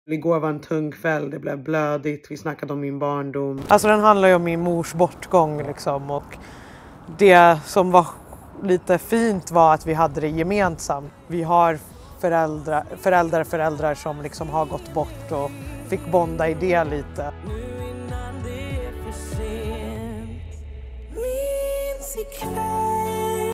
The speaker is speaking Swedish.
Igår var en tung kväll, det blev blödigt, vi snackade om min barndom. Alltså den handlar ju om min mors bortgång liksom, och det som var lite fint var att vi hade det gemensamt. Vi har föräldrar som liksom har gått bort och fick bonda i det lite. Nu innan det är för sent. Minns ikväll.